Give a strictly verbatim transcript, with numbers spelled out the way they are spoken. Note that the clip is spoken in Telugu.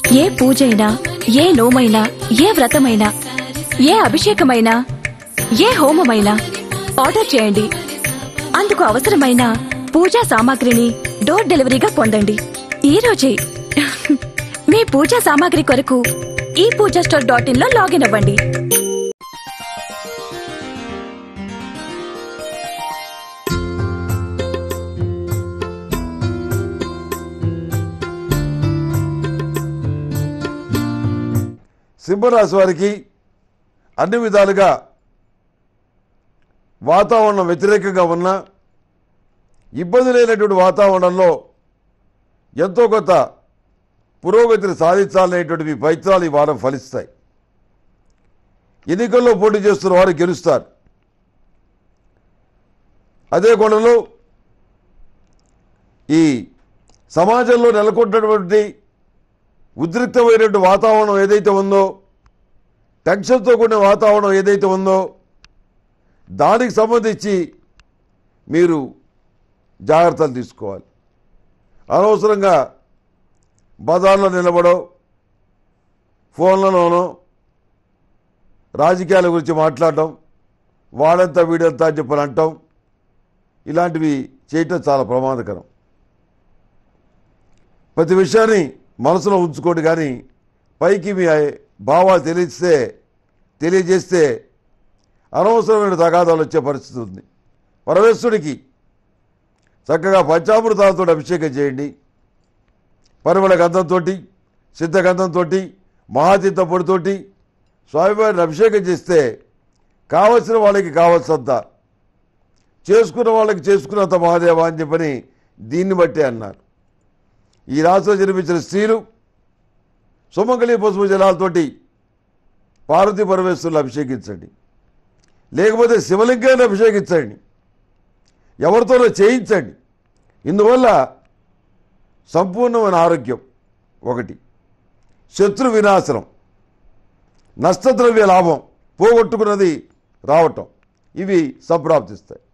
ఏ పూజైనా, ఏ నోమైనా, ఏ వ్రతమైనా, ఏ అభిషేకమైనా, ఏ హోమమైనా ఆర్డర్ చేయండి. అందుకు అవసరమైన పూజా సామాగ్రిని డోర్ డెలివరీగా పొందండి. ఈ రోజే మీ పూజా సామాగ్రి కొరకు ఈ పూజా స్టోర్ డాట్ ఇన్ లో లాగిన్ అవ్వండి. సింహరాశి వారికి అన్ని విధాలుగా వాతావరణం వ్యతిరేకంగా ఉన్న ఇబ్బంది లేనటువంటి వాతావరణంలో ఎంతో కొంత పురోగతిని సాధించాలనేటువంటి మీ ప్రయత్నాలు ఈ వారం ఫలిస్తాయి. ఎన్నికల్లో పోటీ చేస్తున్న వారు గెలుస్తారు. అదే కోణంలో ఈ సమాజంలో నెలకొన్నటువంటి ఉద్రిక్తమైనటువంటి వాతావరణం ఏదైతే ఉందో, టెన్షన్తో కూడిన వాతావరణం ఏదైతే ఉందో, దానికి సంబంధించి మీరు జాగ్రత్తలు తీసుకోవాలి. అనవసరంగా బజార్లో నిలబడో, ఫోన్లలోనో రాజకీయాల గురించి మాట్లాడటం, వాడంతా వీడంతా అని చెప్పని అంటాం, ఇలాంటివి చేయటం చాలా ప్రమాదకరం. ప్రతి విషయాన్ని మనసులో ఉంచుకోండి, కానీ పైకి మీ భావాలు తెలిస్తే తెలియజేస్తే అనవసరమైన తగాదాలు వచ్చే పరిస్థితి ఉంది. పరమేశ్వరుడికి చక్కగా పంచామృతాలతో అభిషేకం చేయండి. పరిమళ గంధంతో, సిద్ధ గంధంతో, మహాతీర్థ పొడితోటి స్వామివారిని అభిషేకం చేస్తే కావలసిన వాళ్ళకి కావాల్సినంత, చేసుకున్న వాళ్ళకి చేసుకున్నంత మహాదేవ అని చెప్పని దీన్ని బట్టే అన్నారు. ఈ రాశిలో జన్మించిన స్త్రీలు సుమంగళి పసుపు జలాలతోటి పార్వతీ పరమేశ్వరులు అభిషేకించండి, లేకపోతే శివలింగాన్ని అభిషేకించండి, ఎవరితోనో చేయించండి. ఇందువల్ల సంపూర్ణమైన ఆరోగ్యం ఒకటి, శత్రు వినాశనం, నష్టద్రవ్య లాభం, పోగొట్టుకున్నది రావటం, ఇవి సంప్రాప్తిస్తాయి.